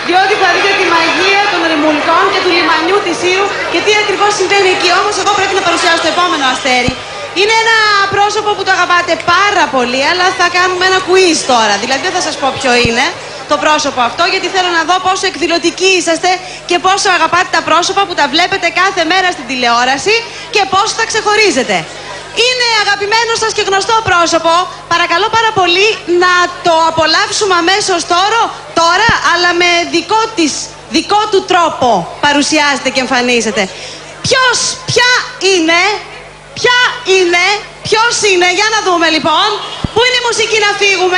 Διότι θα δείτε τη μαγεία των ρημουλκών και του λιμανιού της Ήρου και τι ακριβώς συμβαίνει εκεί. Όμως εγώ πρέπει να παρουσιάσω το επόμενο αστέρι. Είναι ένα πρόσωπο που το αγαπάτε πάρα πολύ, αλλά θα κάνουμε ένα quiz τώρα. Δηλαδή δεν θα σας πω ποιο είναι το πρόσωπο αυτό, γιατί θέλω να δω πόσο εκδηλωτικοί είσαστε και πόσο αγαπάτε τα πρόσωπα που τα βλέπετε κάθε μέρα στην τηλεόραση και πόσο τα ξεχωρίζετε. Είναι αγαπημένο σας και γνωστό πρόσωπο. Παρακαλώ πάρα πολύ να το απολαύσουμε αμέσως τώρα, αλλά με δικό του τρόπο παρουσιάζεται και εμφανίζεται. Ποιος είναι, για να δούμε λοιπόν. Πού είναι η μουσική να φύγουμε?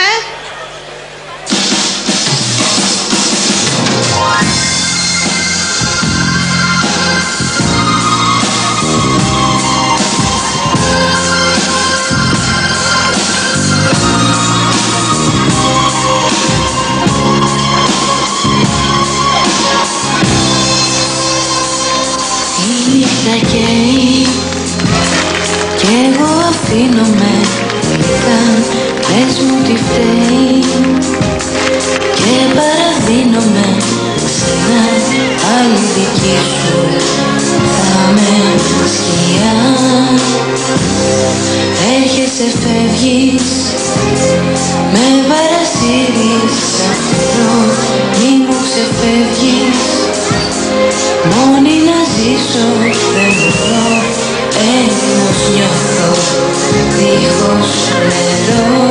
Η νύχτα καίει κι εγώ αφήνομαι τελικά. Πες μου τι φταίει και παραδίνομαι ξανά. Άλλη δική σου θα με σκιά. Έρχεσαι, φεύγεις, με παρασύρεις αυτό. Μη μου ξεφεύγεις, μόνη να ζήσω δεν μπορώ. Ένος νιώθω δίχως νερό.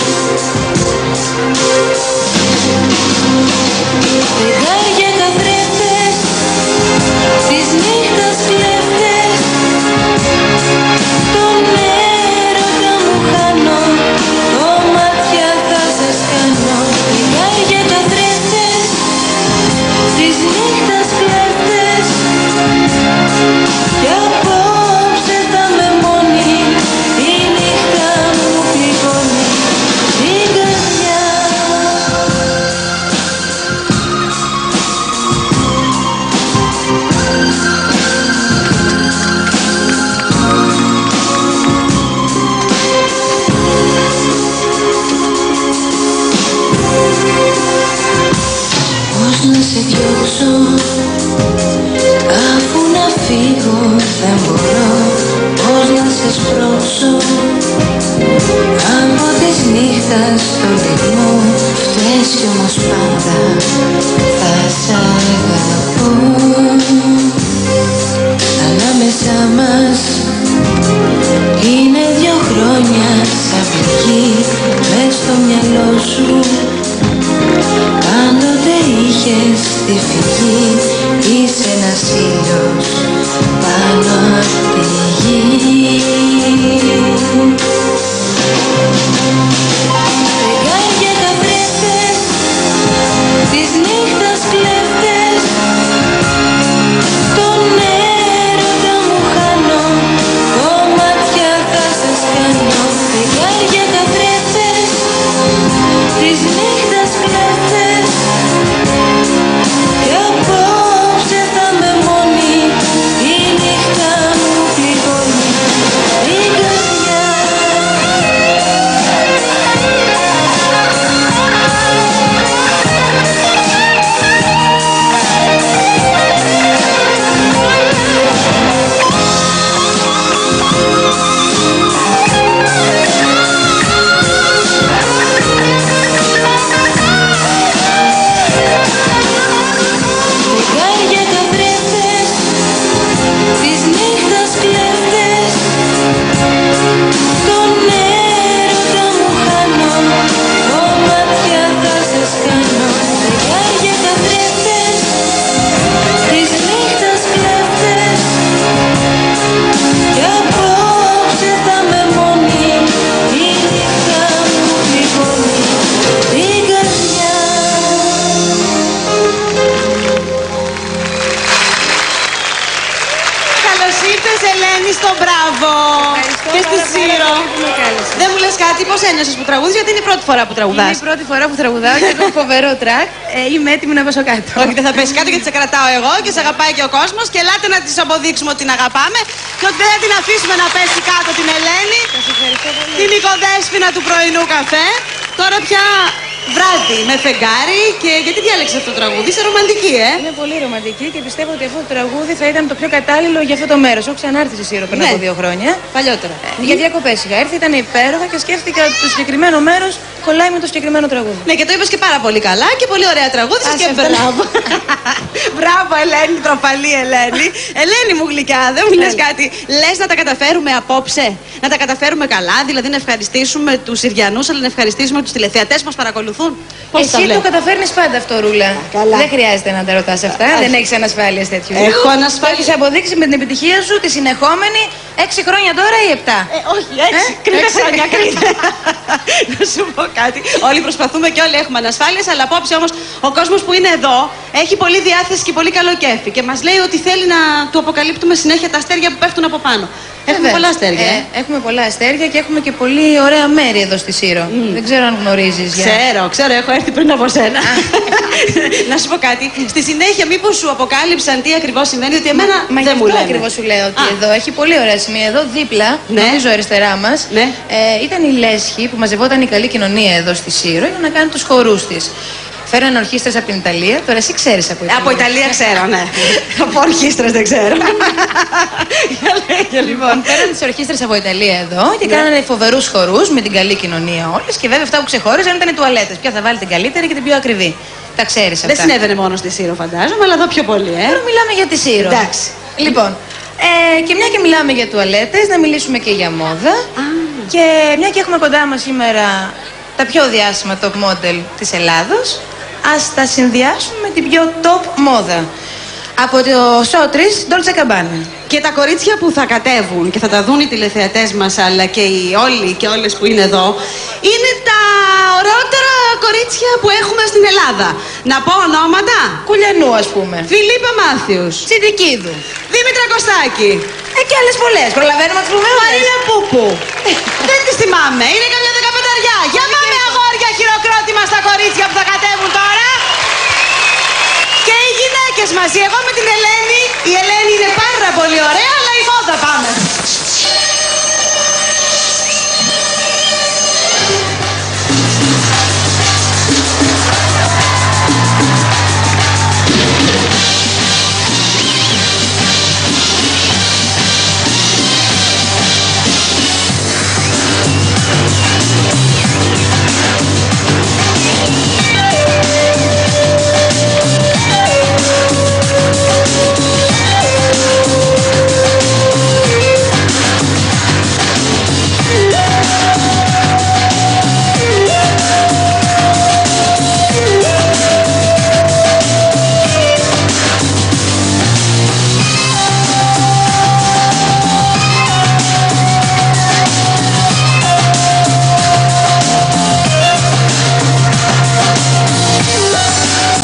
Φεγγάρια καθρέφτες, της νύχτας κλέφτες, τον έρωτα μου χάνω, κομμάτια θα σας κάνω. Φεγγάρια καθρέφτες, της νύχτας κλέφτες, κι απόψε θα με μόνη, η νύχτα μου πληγώνει την καρδιά. Πώς να σε διώξω, αφού να φύγω δεν μπορώ. Πώς να σε σπρώξω από της νύχτας στο λαιμό. Φταίς κι όμως πάντα θα σ' αγαπώ. Ανάμεσά μας είναι 2 χρόνια σαν πληγή. Μες στο μυαλό σου πάντοτε είχες τη φυγή. Είσαι ένας ήλιος πάνω απ' τη γη. Φεγγάρια καθρέφτες, της νύχτας κλέφτες, τον έρωτα μου χάνω, κομμάτια θα σας κάνω. Φεγγάρια καθρέφτες, της νύχτας κλέφτες, κι απόψε θα με μόνη, η νύχτα μου πληγώνει την καρδιά. Φεγγάρια καθρέφτες, της νύχτας κλέφτες, τον έρωτα μου χάνω, κομμάτια θα σας κάνω. Φεγγάρια καθρέφτες, της νύχτας κλέφτες, κι απόψε θα με μόνη, η νύχτα μου πληγώνει την καρδιά. Καλώς ήρθες, Ελένη, στο Μπράβο. Και στη Σύρο. Δεν μου λες κάτι, πώς ένιωσες που τραγούδεις, γιατί είναι η πρώτη φορά που τραγουδάς? Είναι η πρώτη φορά που τραγουδάω και έχω φοβερό τρακ. Είμαι έτοιμη να πέσω κάτω. Όχι, δεν θα πέσει κάτω γιατί σε κρατάω εγώ και σε αγαπάει και ο κόσμος. Και ελάτε να της αποδείξουμε ότι την αγαπάμε και ότι δεν θα την αφήσουμε να πέσει κάτω την Ελένη. Σας ευχαριστώ πολύ. Την οικοδέσποινα του πρωινού καφέ. Τώρα πια βράδυ με φεγγάρι. Και γιατί διάλεξες αυτό το τραγούδι, είσαι ρομαντική, Είμαι πολύ ρομαντική και πιστεύω ότι αυτό το τραγούδι θα ήταν το πιο κατάλληλο για αυτό το μέρος. Έχω ξανάρθει στη Σύρο πριν από 2 χρόνια. Παλιότερα. Για διακοπές είχα έρθει, ήταν υπέροχα και σκέφτηκα ότι το συγκεκριμένο μέρος κολλάει με το συγκεκριμένο τραγούδι. Ναι, και το είπες και πάρα πολύ καλά και πολύ ωραία τραγούδια και μπράβο. Μπράβο, Ελένη, τροφαλή Ελένη. Ελένη μου γλυκιά, δεν μου λες κάτι. Λες να τα καταφέρουμε απόψε, να τα καταφέρουμε καλά, δηλαδή να ευχαριστήσουμε τους Συριανούς, αλλά να ευχαριστήσουμε τους τηλεθεατές που μας παρακολουθούν. Εσύ το καταφέρνεις πάντα αυτό, Ρούλα. Καλά. Δεν χρειάζεται να τα ρωτάς αυτά. Δεν έχεις ανασφάλειες τέτοιου. Έχω ανασφάλειες. Το έχεις αποδείξει με την επιτυχία σου τη συνεχόμενη 6 χρόνια τώρα ή 7. Όχι, 6. Κρίτε χρόνια, κρίτε. Να σου πω κάτι. Όλοι προσπαθούμε και όλοι έχουμε ανασφάλειες, αλλά απόψε όμως ο κόσμος που είναι εδώ έχει πολύ διάθεση και πολύ καλό κέφι. Και μας λέει ότι θέλει να του αποκαλύπτουμε συνέχεια τα αστέρια που πέφτουν από πάνω. Έχουμε πολλά αστέρια. Έχουμε πολλά αστέρια και έχουμε και πολύ ωραία μέρη εδώ στη Σύρο. Δεν ξέρω αν γνωρίζεις. Ξέρω, έχω έρθει πριν από σένα. Να σου πω κάτι. Στη συνέχεια, μήπως σου αποκάλυψαν τι ακριβώς συμβαίνει, ότι εμένα δεν μου λένε. Αυτό ακριβώς σου λέω, ότι εδώ έχει πολύ ωραία σημεία. Εδώ δίπλα, νομίζω αριστερά μας, ήταν η λέσχη που μαζευόταν η καλή κοινωνία εδώ στη Σύρο για να κάνει τους χορούς της. Φέρανε ορχήστρες από την Ιταλία. Τώρα εσύ ξέρεις από Ιταλία. Από Ιταλία ξέρω, ναι. Από ορχήστρες δεν ξέρω. Λοιπόν, φέρανε τις ορχήστρες από Ιταλία εδώ και κάνανε φοβερούς χορούς με την καλή κοινωνία όλες. Και βέβαια αυτά που ξεχώριζαν ήταν οι τουαλέτες. Ποια θα βάλει την καλύτερη και την πιο ακριβή. Τα ξέρεις αυτά. Δεν συνέβαινε μόνο στη Σύρο, φαντάζομαι, αλλά εδώ πιο πολύ, Τώρα μιλάμε για τη Σύρο. Εντάξει. Λοιπόν, και μια και μιλάμε για τουαλέτες, να μιλήσουμε και για μόδα. Και μια και έχουμε κοντά μας σήμερα τα πιο διάσημα top model της Ελλάδος, ας τα συνδυάσουμε με την πιο top μόδα. Από το Σότρις, Dolce Gabbana. Και τα κορίτσια που θα κατέβουν και θα τα δουν οι τηλεθεατές μας, αλλά και όλοι και όλες που είναι εδώ, είναι τα ωραιότερα κορίτσια που έχουμε στην Ελλάδα. Να πω ονόματα. Κουλιανού, ας πούμε. Φιλίππα Μάθιους. Τσιντικίδου. Δήμητρα Κωστάκη. Και άλλες πολλές. Προλαβαίνουμε να τις πούμε όλες. Μαρίνα Πούπου. Δεν τις θυμάμαι. Είναι καμιά 15αριά. Για πάμε αγόρια, χειροκρότημα στα κορίτσια που θα κατέβουν τώρα. Και οι γυναίκες μαζί. Εγώ με